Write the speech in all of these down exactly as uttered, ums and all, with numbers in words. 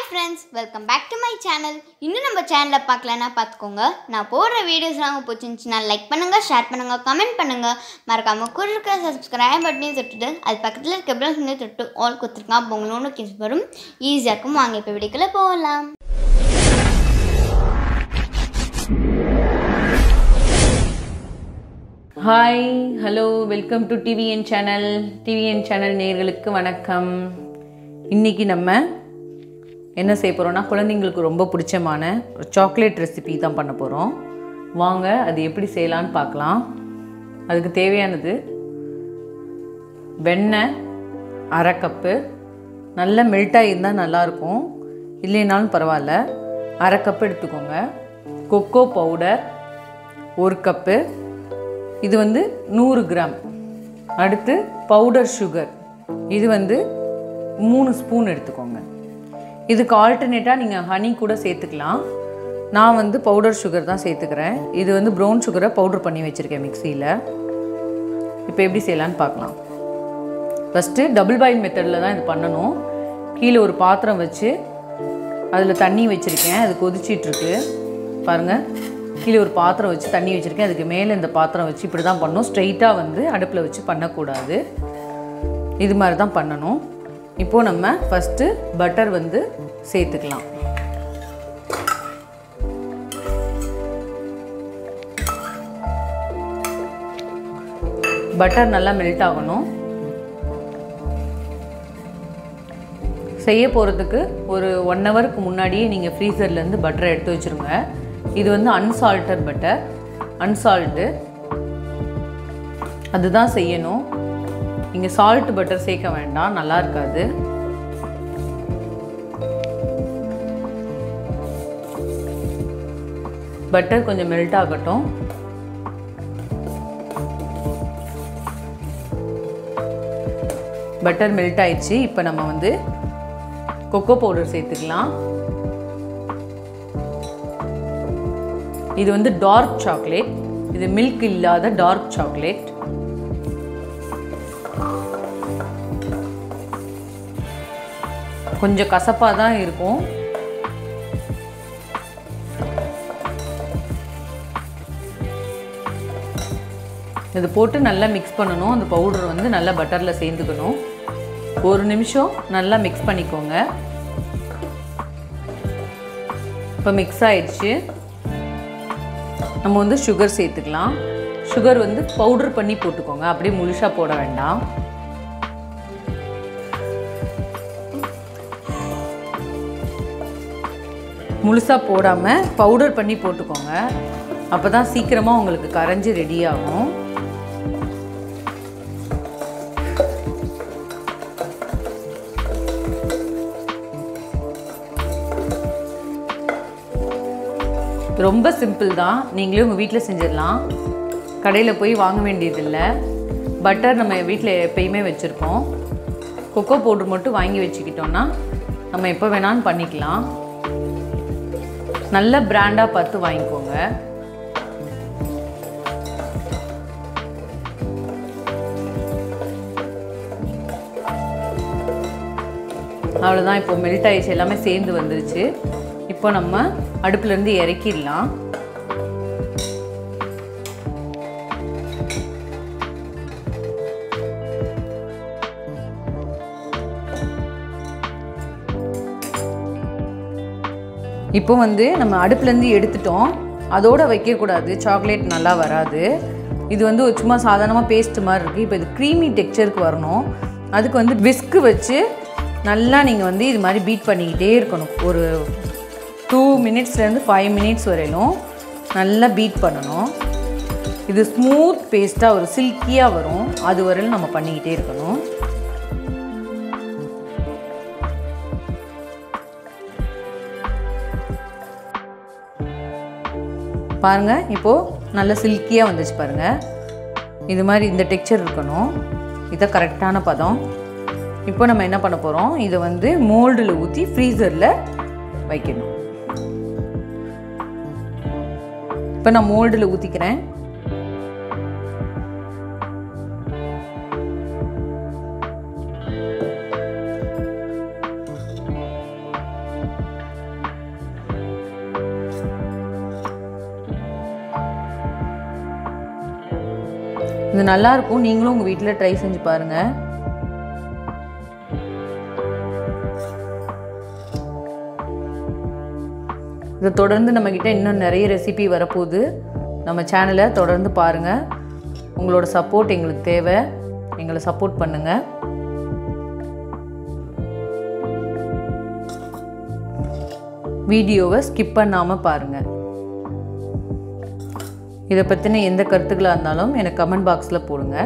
friends, welcome back to my channel. இன்னும் நம்ம சேனலை பார்க்கலனா பார்த்துக்கோங்க. நான் போடுற வீடியோஸ்லாம் உங்களுக்கு பிடிச்சிருந்துச்சுன்னா லைக் பண்ணுங்க, ஷேர் பண்ணுங்க, கமெண்ட் பண்ணுங்க. மறக்காம கூட இருக்க சப்ஸ்கிரைப் பட்டனையும் தொட்டுட்டு அது பக்கத்தில் இருக்க பெல் ஐகானையும் தொட்டு ஆல் கொடுத்துருங்க. அப்போ உங்களுக்கு நோட்டிஃபிகேஷன் வரும். ஈஸியாக இருக்கும். வாங்க இப்போ வீடியோக்குள்ள போகலாம். Hi, hello, welcome to TVN channel. TVN channel நேயர்களுக்கு வணக்கம். இன்றைக்கி நம்ம என்ன செய்ய போகிறோன்னா, குழந்தைங்களுக்கு ரொம்ப பிடிச்சமான ஒரு சாக்லேட் ரெசிபி தான் பண்ண போகிறோம். வாங்க அது எப்படி செய்யலான்னு பார்க்கலாம். அதுக்கு தேவையானது வெண்ணெய் அரை கப்பு, நல்ல மெல்ட்டாக இருந்தால் நல்லாயிருக்கும், இல்லைனாலும் பரவாயில்ல. அரை கப்பு எடுத்துக்கோங்க. கொக்கோ பவுடர் ஒரு கப்பு, இது வந்து நூறு கிராம். அடுத்து பவுடர் சுகர், இது வந்து மூணு ஸ்பூன் எடுத்துக்கோங்க. இதுக்கு ஆல்டர்னேட்டாக நீங்கள் ஹனி கூட சேர்த்துக்கலாம். நான் வந்து பவுடர் சுகர் தான் சேர்த்துக்கிறேன். இது வந்து ப்ரௌன் சுகரை பவுடர் பண்ணி வச்சுருக்கேன் மிக்சியில். இப்போ எப்படி செய்யலான்னு பார்க்கலாம். ஃபஸ்ட்டு டபுள் பாயில் மெத்தடில் தான் இது பண்ணணும். கீழே ஒரு பாத்திரம் வச்சு அதில் தண்ணி வச்சுருக்கேன், அது கொதிச்சிட்ருக்கு பாருங்கள். கீழே ஒரு பாத்திரம் வச்சு தண்ணி வச்சுருக்கேன், அதுக்கு மேலே இந்த பாத்திரம் வச்சு இப்படி தான் பண்ணணும். ஸ்ட்ரைட்டாக வந்து அடுப்பில் வச்சு பண்ணக்கூடாது, இது மாதிரி தான் பண்ணணும். இப்போது நம்ம ஃபஸ்ட்டு பட்டர் வந்து சேர்த்துக்கலாம். பட்டர் நல்லா மெல்ட் ஆகணும். செய்ய போகிறதுக்கு ஒரு ஒன் ஹவருக்கு முன்னாடியே நீங்கள் ஃப்ரீசர்லேருந்து பட்டரை எடுத்து வச்சுருங்க. இது வந்து அன்சால்டட் பட்டர், அன்சால்ட்டு அதுதான் செய்யணும். நீங்கள் சால்ட் பட்டர் சேர்க்க வேண்டாம், நல்லா இருக்காது. பட்டர் கொஞ்சம் மெல்ட் ஆகட்டும். பட்டர் மெல்ட் ஆயிடுச்சு. இப்போ நம்ம வந்து கொக்கோ பவுடர் சேர்த்துக்கலாம். இது வந்து டார்க் சாக்லேட், இது மில்க் இல்லாத டார்க் சாக்லேட். கொஞ்சம் கசப்பாக தான் இருக்கும். இது போட்டு நல்லா மிக்ஸ் பண்ணணும். அந்த பவுடர் வந்து நல்லா பட்டரில் சேர்ந்துக்கணும். ஒரு நிமிஷம் நல்லா மிக்ஸ் பண்ணிக்கோங்க. இப்போ மிக்ஸ் ஆயிடுச்சு. நம்ம வந்து சுகர் சேர்த்துக்கலாம். சுகர் வந்து பவுடர் பண்ணி போட்டுக்கோங்க, அப்படியே முழுசாக போட வேண்டாம். முழுசாக போடாமல் பவுடர் பண்ணி போட்டுக்கோங்க, அப்போ தான் சீக்கிரமாக உங்களுக்கு கரைஞ்சி ரெடி ஆகும். ரொம்ப சிம்பிள் தான், நீங்களே உங்கள் வீட்டில் செஞ்சிடலாம். கடையில் போய் வாங்க வேண்டியதில்லை. பட்டர் நம்ம வீட்டில் எப்பயுமே வச்சுருக்கோம். கொக்கோ பவுடர் மட்டும் வாங்கி வச்சுக்கிட்டோன்னா நம்ம எப்போ வேணாலும் பண்ணிக்கலாம். நல்ல பிராண்டாக பார்த்து வாங்கிக்கோங்க. அவ்வளோதான், இப்போ மெல்ட் ஆயிடுச்சு, எல்லாமே சேர்ந்து வந்துருச்சு. இப்போ நம்ம அடுப்புலேருந்து இறக்கிடலாம். இப்போ வந்து நம்ம அடுப்புலேருந்து எடுத்துட்டோம், அதோடு வைக்கக்கூடாது, சாக்லேட் நல்லா வராது. இது வந்து ஒரு சும்மா சாதாரணமாக பேஸ்ட் மாதிரி இருக்குது. இப்போ இது க்ரீமி டெக்ஸ்சருக்கு வரணும். அதுக்கு வந்து விஸ்கு வச்சு நல்லா நீங்கள் வந்து இது மாதிரி பீட் பண்ணிக்கிட்டே இருக்கணும். ஒரு டூ மினிட்ஸ்லேருந்து ஃபைவ் மினிட்ஸ் வரையிலும் நல்லா பீட் பண்ணணும். இது ஸ்மூத் பேஸ்ட்டாக ஒரு சில்கியாக வரும், அது வரையிலும் நம்ம பண்ணிக்கிட்டே இருக்கணும். பாருங்கள், இப்போது நல்ல சில்கியாக வந்துச்சு பாருங்கள். இது மாதிரி இந்த டெக்ஸ்சர் இருக்கணும், இதை கரெக்டான பதம். இப்போ நம்ம என்ன பண்ண போகிறோம், இதை வந்து மோல்டில் ஊற்றி ஃப்ரீசரில் வைக்கணும். இப்போ நான் மோல்டில் ஊற்றிக்கிறேன். இது நல்லாயிருக்கும். நீங்களும் உங்கள் வீட்டில் ட்ரை செஞ்சு பாருங்கள். இதை தொடர்ந்து நம்மக்கிட்ட இன்னும் நிறைய ரெசிபி வரப்போகுது. நம்ம சேனலை தொடர்ந்து பாருங்கள். உங்களோட சப்போர்ட் எங்களுக்கு தேவை. எங்களை சப்போர்ட் பண்ணுங்கள். வீடியோவை ஸ்கிப் பண்ணாமல் பாருங்கள். இதை பற்றின எந்த கருத்துக்களாக இருந்தாலும் எனக்கு கமெண்ட் பாக்ஸில் போடுங்க.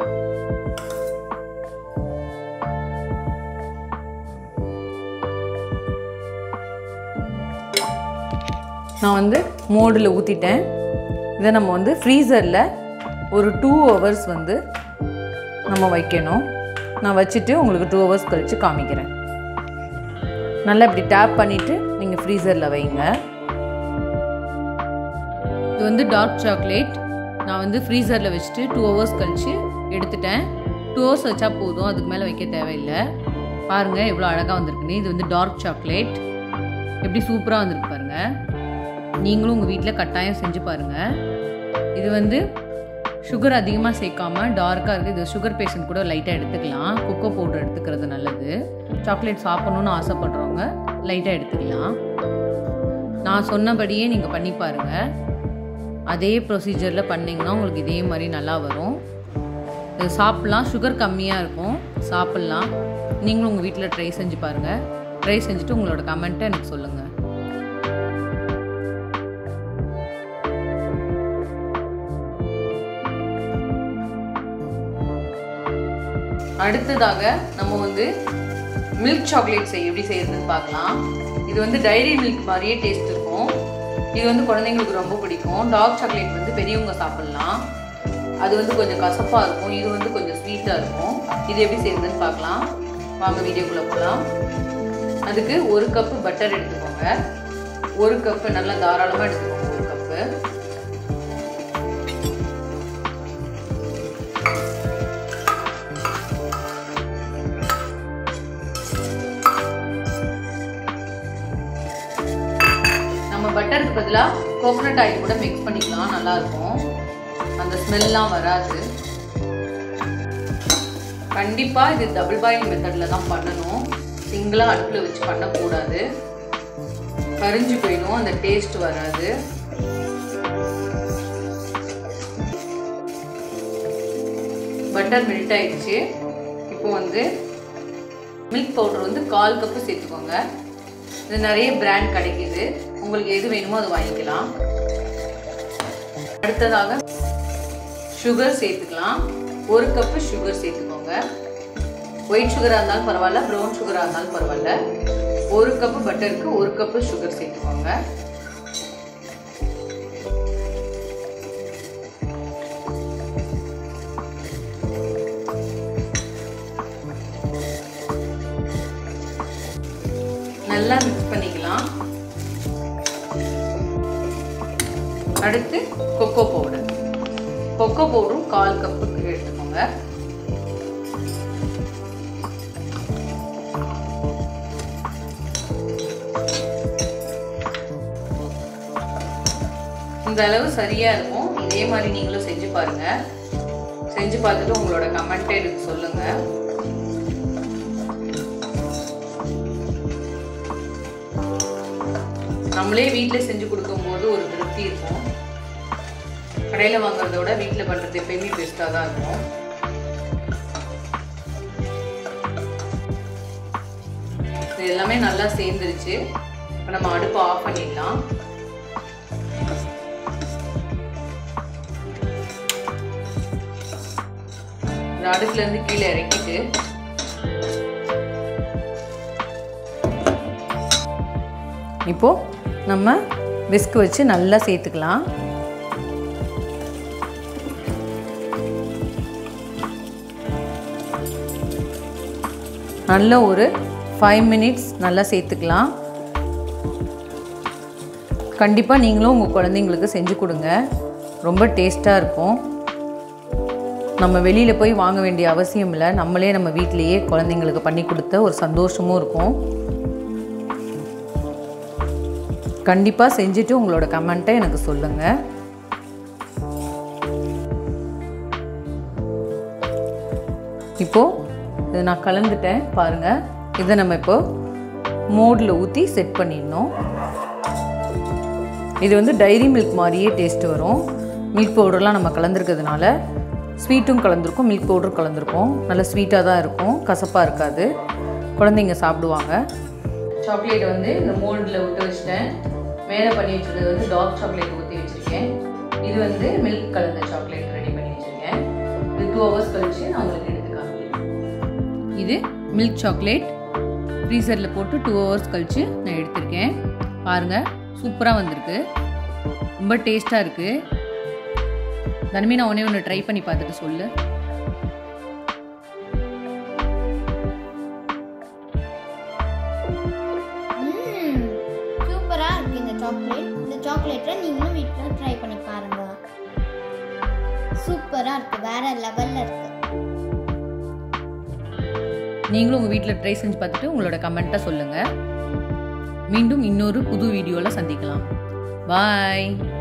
நான் வந்து மோடில் ஊற்றிட்டேன். இதை நம்ம வந்து ஃப்ரீசரில் ஒரு டூ ஹவர்ஸ் வந்து நம்ம வைக்கணும். நான் வச்சுட்டு உங்களுக்கு டூ ஹவர்ஸ் கழித்து காமிக்கிறேன். நல்லா இப்படி டேப் பண்ணிவிட்டு நீங்கள் ஃப்ரீசரில் வைங்க. இது வந்து டார்க் சாக்லேட். நான் வந்து ஃப்ரீசரில் வச்சுட்டு டூ ஹவர்ஸ் கழித்து எடுத்துட்டேன். டூ ஹவர்ஸ் வச்சா போதும், அதுக்கு மேலே வைக்க தேவையில்லை. பாருங்கள் எவ்வளோ அழகாக வந்திருக்குன்னு. இது வந்து டார்க் சாக்லேட் எப்படி சூப்பராக வந்திருக்கு பாருங்கள். நீங்களும் உங்கள் வீட்டில் கட்டாயம் செஞ்சு பாருங்கள். இது வந்து சுகர் அதிகமாக சேர்க்காமல் டார்க்காக இருக்குது. இது சுகர் பேஷண்ட் கூட லைட்டாக எடுத்துக்கலாம். கொக்கோ பவுடர் எடுத்துக்கிறது நல்லது. சாக்லேட் சாப்பிட்ணுன்னு ஆசைப்படுறவங்க லைட்டாக எடுத்துக்கலாம். நான் சொன்னபடியே நீங்கள் பண்ணி பாருங்கள். அதே ப்ரொசீஜரில் பண்ணிங்கன்னா உங்களுக்கு இதே மாதிரி நல்லா வரும். இது சாப்பிட்லாம். சுகர் கம்மியாக இருக்கும், சாப்பிட்லாம். நீங்களும் உங்கள் வீட்டில் ட்ரை செஞ்சு பாருங்கள். ட்ரை செஞ்சுட்டு உங்களோட கமெண்ட்டை எனக்கு சொல்லுங்கள். அடுத்ததாக நம்ம வந்து மில்க் சாக்லேட் செய்ய எப்படி செய்யறதுன்னு பார்க்கலாம். இது வந்து டைரி மில்க் மாதிரியே டேஸ்ட் இருக்கும். இது வந்து குழந்தைங்களுக்கு ரொம்ப பிடிக்கும். டார்க் சாக்லேட் வந்து பெரியவங்க சாப்பிட்லாம். அது வந்து கொஞ்சம் கசப்பாக இருக்கும். இது வந்து கொஞ்சம் ஸ்வீட்டாக இருக்கும். இது எப்படி செய்யறதுன்னு பார்க்கலாம். வாங்க வீடியோக்குள்ளே போகலாம். அதுக்கு ஒரு கப்பு பட்டர் எடுத்துக்கோங்க. ஒரு கப்பு நல்லா தாராளமாக எடுத்துக்கோங்க. ஒரு கப்பு பட்டருக்கு பதிலாக கோகோனட் ஆயில் கூட மிக்ஸ் பண்ணிக்கலாம். நல்லாயிருக்கும். அந்த ஸ்மெல்லாம் வராது. கண்டிப்பாக இது டபுள் பாயில் மெத்தடில் தான் பண்ணணும். சிங்கிளாக அடுப்பில் வச்சு பண்ணக்கூடாது. கரிஞ்சு போயிடும். அந்த டேஸ்ட் வராது. பட்டர் மெல்ட் ஆயிடுச்சு. இப்போ வந்து மில்க் பவுடர் வந்து கால் கப்பு சேர்த்துக்கோங்க. இது நிறைய பிராண்ட் கிடைக்குது. உங்களுக்கு எது வேணுமோ அது வாங்கிக்கலாம். அடுத்ததாக சுகர் சேர்த்துக்கலாம். ஒரு கப்பு சுகர் சேர்த்துக்கோங்க. ஒயிட் சுகராக இருந்தாலும் பரவாயில்ல, ப்ரௌன் சுகராக இருந்தாலும் பரவாயில்ல. ஒரு கப்பு பட்டருக்கு ஒரு கப்பு சுகர் சேர்த்துக்கோங்க. நல்லா மிக்ஸ் பண்ணிக்கலாம். அடுத்து கொக்கோ பவுடர். கொக்கோ பவுடரும் கால் கப்புக்கு எடுத்துக்கோங்க. இந்த அளவு சரியா இருக்கும். இதே மாதிரி நீங்களும் செஞ்சு பாருங்க. செஞ்சு பார்த்துட்டு உங்களோட கமெண்ட்டை எனக்கு சொல்லுங்க. நம்மளே வீட்டில் செஞ்சு கொடுக்கும்போது ஒரு திருப்தி இருக்கும். கடையில் வாங்குறத விட வீட்டில் பண்ணுறது எப்பயுமே பெஸ்ட்டாக தான் இருக்கும். இது எல்லாமே நல்லா சேர்ந்துருச்சு. இப்போ நம்ம அடுப்பை ஆஃப் பண்ணிடலாம். இந்த அடுப்புலேருந்து கீழே இறக்கிட்டு இப்போ நம்ம விஸ்க் வச்சு நல்லா சேர்த்துக்கலாம். நல்ல ஒரு ஃபைவ் மினிட்ஸ் நல்லா சேர்த்துக்கலாம். கண்டிப்பாக நீங்களும் உங்கள் குழந்தைங்களுக்கு செஞ்சு கொடுங்க. ரொம்ப டேஸ்ட்டாக இருக்கும். நம்ம வெளியில் போய் வாங்க வேண்டிய அவசியம் இல்லை. நம்மளே நம்ம வீட்டிலையே குழந்தைங்களுக்கு பண்ணி கொடுத்த ஒரு சந்தோஷமும் இருக்கும். கண்டிப்பாக செஞ்சுட்டு உங்களோட கமெண்ட்டை எனக்கு சொல்லுங்கள். இப்போது இதை நான் கலந்துட்டேன் பாருங்கள். இதை நம்ம இப்போது மோடில் ஊற்றி செட் பண்ணிடணும். இது வந்து டைரி மில்க் மாதிரியே டேஸ்ட் வரும். மில்க் பவுடர்லாம் நம்ம கலந்துருக்கிறதுனால ஸ்வீட்டும் கலந்துருக்கும், மில்க் பவுடரும் கலந்துருக்கும். நல்லா ஸ்வீட்டாக தான் இருக்கும், கசப்பாக இருக்காது. குழந்தைங்க சாப்பிடுவாங்க. சாக்லேட் வந்து இந்த மோல்டில் ஊற்றி வச்சுட்டேன். மேலே பண்ணி வச்சுருக்கிறது வந்து டார்க் சாக்லேட் ஊற்றி வச்சுருக்கேன். இது வந்து மில்க் கலந்த சாக்லேட் ரெடி பண்ணி வச்சுருக்கேன். இது டூ ஹவர்ஸ் கழிச்சு நான் உங்களுக்கு எடுத்து காமிக்கிறேன். இது மில்க் சாக்லேட் ஃப்ரீசரில் போட்டு டூ ஹவர்ஸ் கழித்து நான் எடுத்திருக்கேன். பாருங்கள், சூப்பராக வந்திருக்கு, ரொம்ப டேஸ்ட்டாக இருக்குது. தனிமே நான் ஒன்றே ஒன்று ட்ரை பண்ணி பார்த்துட்டு சொல்லு. சூப்பராக இருக்குது இந்த சாக்லேட். இந்த சாக்லேட்டை நீங்களும் வீட்டில் ட்ரை பண்ணி பாருங்க. சூப்பராக இருக்குது, வேற லெவலில் இருக்குது. நீங்களும் உங்கள் வீட்டில் ட்ரை செஞ்சு பார்த்துட்டு உங்களோட கமெண்ட்டை சொல்லுங்கள். மீண்டும் இன்னொரு புது வீடியோவில் சந்திக்கலாம். பாய்.